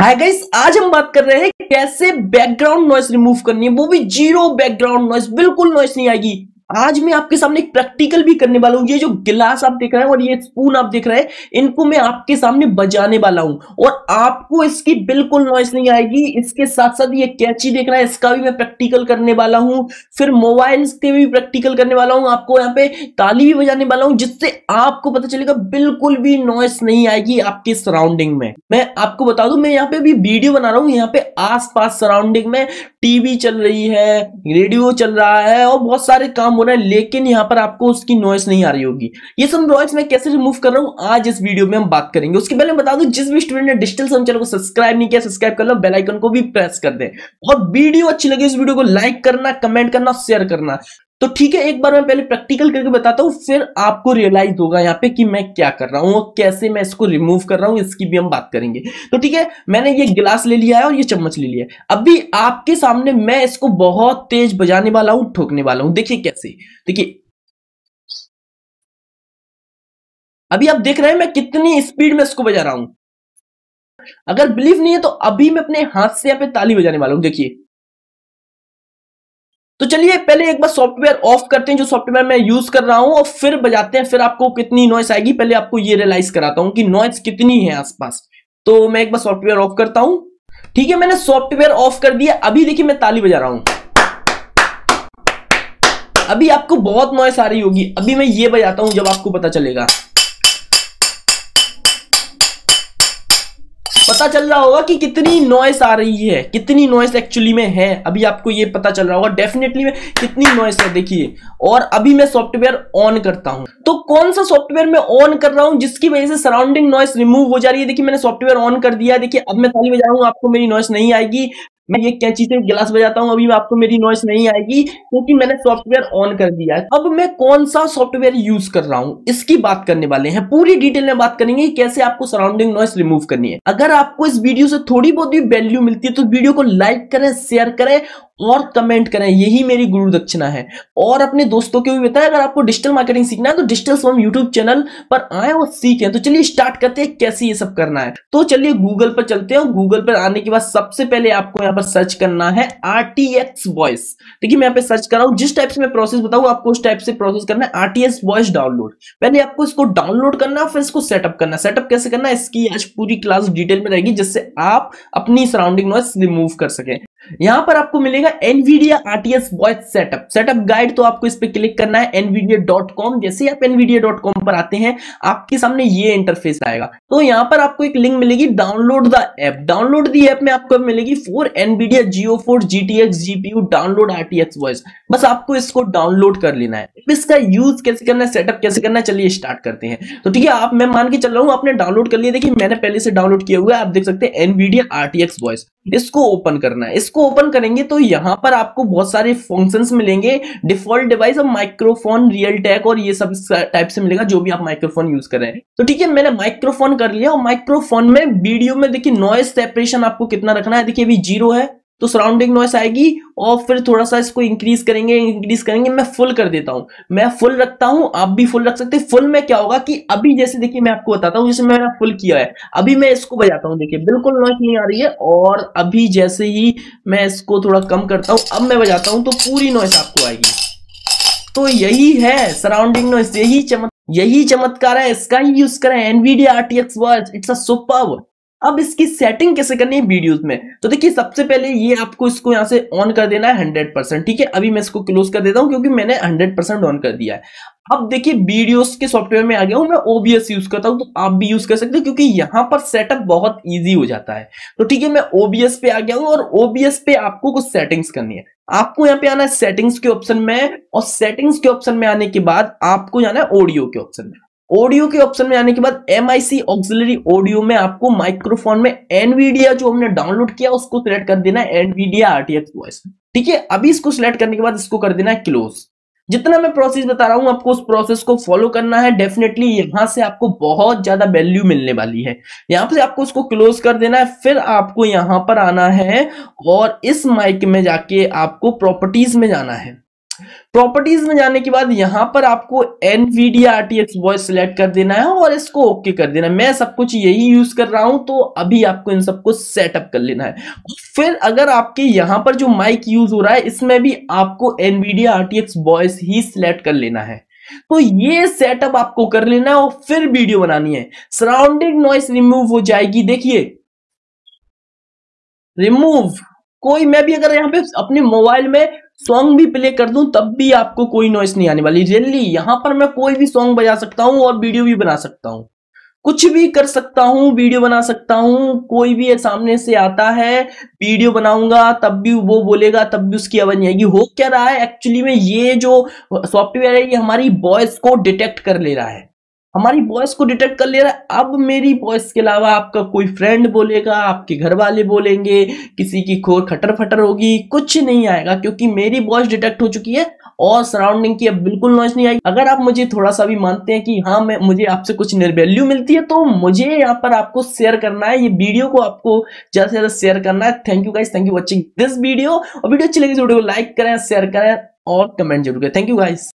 Hi guys, आज हम बात कर रहे हैं कैसे बैकग्राउंड नॉइस रिमूव करनी है, वो भी जीरो बैकग्राउंड नॉइस, बिल्कुल नॉइस नहीं आएगी। आज मैं आपके सामने एक प्रैक्टिकल भी करने वाला हूं। ये जो गिलास आप देख रहे हैं और ये स्पून आप देख रहे हैं, इनको मैं आपके सामने बजाने वाला हूं और आपको इसकी बिल्कुल नॉइस नहीं आएगी। इसके साथ साथ ये कैंची देख रहा है, इसका भी मैं प्रैक्टिकल करने वाला हूं। फिर मोबाइल के भी प्रैक्टिकल करने वाला हूं, आपको यहाँ पे ताली भी बजाने वाला हूं, जिससे आपको पता चलेगा बिल्कुल भी नॉइस नहीं आएगी आपके सराउंडिंग में। मैं आपको बता दूं, मैं यहाँ पे भी वीडियो बना रहा हूं, यहाँ पे आसपास सराउंडिंग में टीवी चल रही है, रेडियो चल रहा है और बहुत सारे काम हो रहे हैं, लेकिन यहाँ पर आपको उसकी नॉइस नहीं आ रही होगी। ये सब नॉइस मैं कैसे रिमूव कर रहा हूं, आज इस वीडियो में हम बात करेंगे। उसके पहले बता दूं, जिस भी स्टूडेंट ने डिजिटल सम चैनल को सब्सक्राइब नहीं किया, सब्सक्राइब कर लो, बेल आइकन को भी प्रेस कर दें और वीडियो अच्छी लगे इस वीडियो को लाइक करना, कमेंट करना, शेयर करना। तो ठीक है, एक बार मैं पहले प्रैक्टिकल करके बताता हूं, फिर आपको रियलाइज होगा यहाँ पे कि मैं क्या कर रहा हूं और कैसे मैं इसको रिमूव कर रहा हूं, इसकी भी हम बात करेंगे। तो ठीक है, मैंने ये गिलास ले लिया है और ये चम्मच ले लिया है। अभी आपके सामने मैं इसको बहुत तेज बजाने वाला हूं, ठोकने वाला हूं। देखिए कैसे, देखिए अभी आप देख रहे हैं मैं कितनी स्पीड में इसको बजा रहा हूं। अगर बिलीव नहीं है तो अभी मैं अपने हाथ से यहाँ पे ताली बजाने वाला हूं, देखिए। तो चलिए पहले एक बार सॉफ्टवेयर ऑफ करते हैं, जो सॉफ्टवेयर मैं यूज कर रहा हूं, और फिर बजाते हैं, फिर आपको कितनी नॉइस आएगी। पहले आपको ये रियलाइज कराता हूं कि नॉइस कितनी है आसपास। तो मैं एक बार सॉफ्टवेयर ऑफ करता हूं। ठीक है, मैंने सॉफ्टवेयर ऑफ कर दिया। अभी देखिए मैं ताली बजा रहा हूं, अभी आपको बहुत नॉइस आ रही होगी। अभी मैं ये बजाता हूं, जब आपको पता चलेगा, पता चल रहा होगा कि कितनी नॉइस आ रही है, कितनी नॉइस एक्चुअली में है। अभी आपको ये पता चल रहा होगा डेफिनेटली में कितनी नॉइस है, देखिए। और अभी मैं सॉफ्टवेयर ऑन करता हूं। तो कौन सा सॉफ्टवेयर मैं ऑन कर रहा हूं जिसकी वजह से सराउंडिंग नॉइस रिमूव हो जा रही है? देखिए मैंने सॉफ्टवेयर ऑन कर दिया है। देखिए अब मैं ताली बजा रहा हूं, आपको मेरी नॉइस नहीं आएगी। मैं ये कैंची से गिलास बजाता हूं, अभी आपको मेरी नॉइस नहीं आएगी क्योंकि मैंने सॉफ्टवेयर ऑन कर दिया है। अब मैं कौन सा सॉफ्टवेयर यूज कर रहा हूं, इसकी बात करने वाले हैं। पूरी डिटेल में बात करेंगे कैसे आपको सराउंडिंग नॉइस रिमूव करनी है। अगर आपको इस वीडियो से थोड़ी बहुत भी वैल्यू मिलती है तो वीडियो को लाइक करें, शेयर करें और कमेंट करें, यही मेरी गुरु दक्षिणा है। और अपने दोस्तों को भी बताएं, अगर आपको डिजिटल मार्केटिंग सीखना है तो डिजिटल स्वयं यूट्यूब चैनल पर आए और सीखें। तो चलिए स्टार्ट करते हैं कैसे ये सब करना है। तो चलिए गूगल पर चलते हैं। गूगल पर आने के बाद सबसे पहले आपको यहाँ पर सर्च करना है RTX वॉइस। देखिए मैं यहाँ पे सर्च कर रहा हूँ, जिस टाइप से मैं प्रोसेस बताऊँ आपको उस टाइप से प्रोसेस करना है। RTX वॉइस डाउनलोड, पहले आपको इसको डाउनलोड करना है, फिर इसको सेटअप करना है। सेटअप कैसे करना है इसकी आज पूरी क्लास डिटेल में रहेगी, जिससे आप अपनी सराउंडिंग नॉइस रिमूव कर सकें। यहां पर आपको मिलेगा NVIDIA RTX voice setup guide. तो आपको इस पे क्लिक करना है nvidia.com। जैसे आप nvidia.com पर आते हैं, आपके सामने ये इंटरफेस आएगा। तो यहां पर आपको एक लिंक मिलेगी, download the app. Download the app में आपको मिलेगी for NVIDIA Geo4 GTX GPU download RTX voice. बस आपको इसको डाउनलोड कर लेना है। इसका यूज कैसे करना है, सेटअप कैसे करना है, चलिए स्टार्ट करते हैं। तो ठीक है, आप मैं मान के चल रहा हूं आपने डाउनलोड कर लिया। देखिए मैंने पहले से डाउनलोड किया हुआ है, आप देख सकते हैं NVIDIA RTX वॉइस। इसको ओपन करना है। इसको ओपन करेंगे तो यहां पर आपको बहुत सारे फंक्शंस मिलेंगे, डिफॉल्ट डिवाइस और माइक्रोफोन, रियल टैक और ये सब टाइप से मिलेगा, जो भी आप माइक्रोफोन यूज कर रहे हैं। तो ठीक है, मैंने माइक्रोफोन कर लिया। और माइक्रोफोन में वीडियो में देखिए नॉइस सेपरेशन आपको कितना रखना है। देखिए अभी 0 है तो सराउंडिंग नॉइस आएगी, और फिर थोड़ा सा इसको इंक्रीज करेंगे। मैं फुल कर देता हूं, मैं फुल रखता हूं, आप भी फुल रख सकते हैं। फुल में क्या होगा कि अभी जैसे देखिए मैं आपको बताता हूं, जैसे मैंने फुल किया है, अभी मैं इसको बजाता हूं, देखिए बिल्कुल नॉइस नहीं आ रही है। और अभी जैसे ही मैं इसको थोड़ा कम करता हूं, अब मैं बजाता हूं तो पूरी नॉइस आपको आएगी। तो यही है सराउंडिंग नॉइस, यही चमत्कार है, इसका ही यूज करें। NVIDIA RTX voice, it's a superb. अब इसकी सेटिंग कैसे करनी है वीडियोस में? तो देखिए सबसे पहले ये आपको इसको यहां से ऑन कर देना है 100%। ठीक है, अभी मैं इसको क्लोज कर देता हूं क्योंकि मैंने 100% ऑन कर दिया है। अब देखिए वीडियोस के सॉफ्टवेयर में आ गया हूं, मैं OBS यूज करता हूं, तो आप भी यूज कर सकते हो क्योंकि यहां पर सेटअप बहुत इजी हो जाता है। तो ठीक है, मैं OBS पे आ गया हूं और OBS पे आपको कुछ सेटिंग्स करनी है। आपको यहाँ पे आना है सेटिंग्स के ऑप्शन में, और सेटिंग्स के ऑप्शन में आने के बाद आपको जाना है ऑडियो के ऑप्शन में। ऑडियो के ऑप्शन में आने के बाद MIC ऑक्सिलरी ऑडियो में आपको माइक्रोफोन में NVIDIA जो हमने डाउनलोड किया उसको सिलेक्ट कर देना है, NVIDIA RTX वॉइस। ठीक है, अभी इसको सिलेक्ट करने के बाद इसको कर देना है क्लोज। जितना मैं प्रोसेस बता रहा हूं आपको उस प्रोसेस को फॉलो करना है। डेफिनेटली यहां से आपको बहुत ज्यादा वैल्यू मिलने वाली है। यहां पे आपको उसको क्लोज कर देना है, फिर आपको यहां पर आना है और इस माइक में जाके आपको प्रॉपर्टीज में जाना है। प्रॉपर्टीज में जाने के बाद यहां पर आपको NVIDIA RTX वॉइस सिलेक्ट कर देना है और इसको ओके कर देना है। मैं सब कुछ यही यूज कर रहा हूं, तो अभी आपको इन सबको सेटअप कर लेना है। फिर अगर आपके यहां पर जो माइक यूज हो रहा है इसमें भी आपको NVIDIA RTX वॉइस ही सिलेक्ट कर लेना है। तो ये सेटअप आपको कर लेना है और फिर वीडियो बनानी है। सराउंडिंग नॉइस रिमूव हो जाएगी, देखिए रिमूव। कोई मैं भी अगर यहाँ पे अपने मोबाइल में सॉन्ग भी प्ले कर दूं तब भी आपको कोई नॉइस नहीं आने वाली। रियली यहां पर मैं कोई भी सॉन्ग बजा सकता हूं और वीडियो भी बना सकता हूं, कुछ भी कर सकता हूं, वीडियो बना सकता हूं। कोई भी सामने से आता है, वीडियो बनाऊंगा तब भी वो बोलेगा, तब भी उसकी आवाज नहीं आएगी। हो क्या रहा है एक्चुअली में, ये जो सॉफ्टवेयर है ये हमारी वॉइस को डिटेक्ट कर ले रहा है, हमारी वॉइस को डिटेक्ट कर ले रहा है। अब मेरी वॉइस के अलावा आपका कोई फ्रेंड बोलेगा, आपके घर वाले बोलेंगे, किसी की खो खटर फटर होगी, कुछ नहीं आएगा क्योंकि मेरी वॉइस डिटेक्ट हो चुकी है और सराउंडिंग की अब बिल्कुल नॉइस नहीं आएगी। अगर आप मुझे थोड़ा सा भी मानते हैं कि हाँ मुझे आपसे कुछ वैल्यू मिलती है, तो मुझे यहाँ पर आपको शेयर करना है, ये वीडियो को आपको ज्यादा से ज्यादा शेयर करना है। Thank you guys, thank you watching this video. और वीडियो अच्छी लगी तो वीडियो को लाइक करें, शेयर करें और कमेंट जरूर करें। Thank you guys.